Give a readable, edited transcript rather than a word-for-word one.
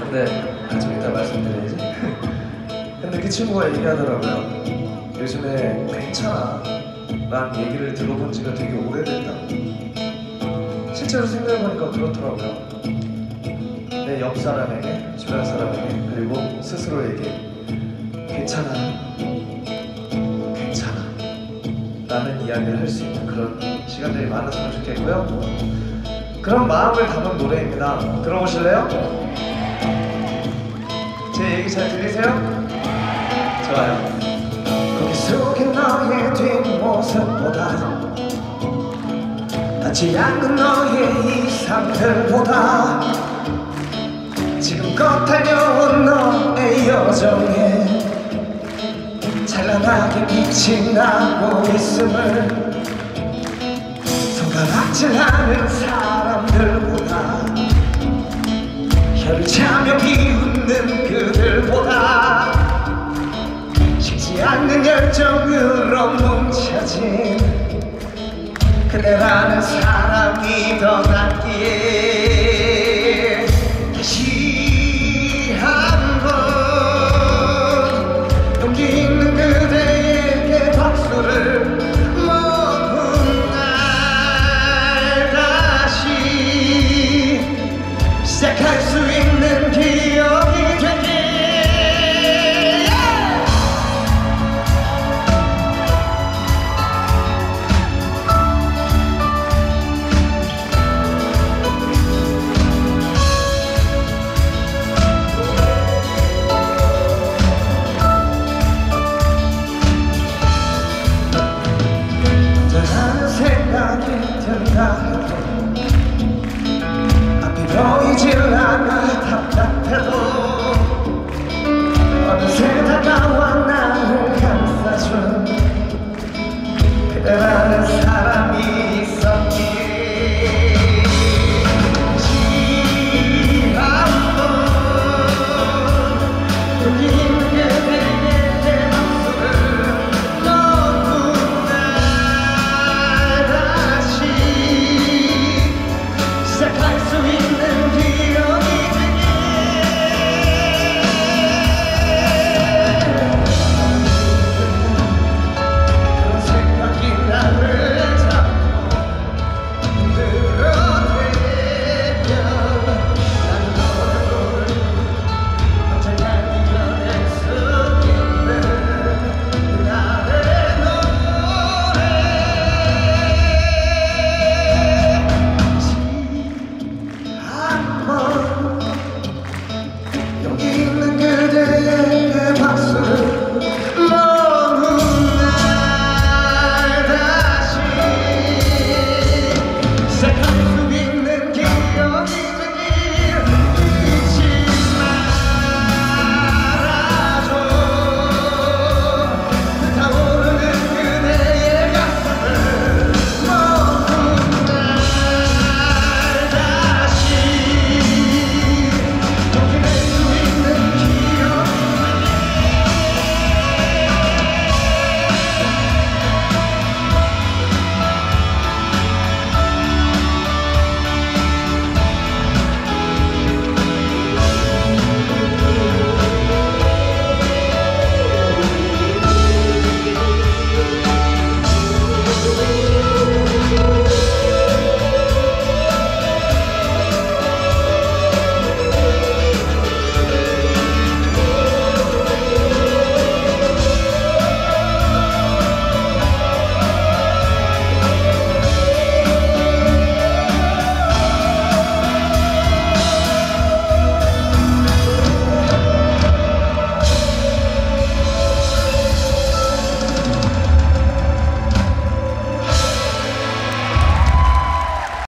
네, 좀 이따 말씀드려야지. 근데 그 친구가 얘기하더라고요. 요즘에 괜찮아 라는 얘기를 들어본 지가 되게 오래됐다. 실제로 생각해보니까 그렇더라고요. 내 옆 사람에게, 주변 사람에게, 그리고 스스로에게 괜찮아, 괜찮아 라는 이야기를 할 수 있는 그런 시간들이 많았으면 좋겠고요. 그런 마음을 담은 노래입니다. 들어보실래요? 제 얘기 잘 들리세요? 좋아요. 거기 속인 너의 뒷모습보다 닿지 않는 너의 이상들보다 지금껏 달려온 너의 여정에 찬란하게 빛이 나고 있음을 손가락질하는 사람들보다 혀를 차며 비웃는 그들보다 식지 않는 열정으로 뭉쳐진 그대라는 사람이 더 낫기에 다시 한번 용기 있는 그대에게 박수를 머문 날 다시 시작할 수 있는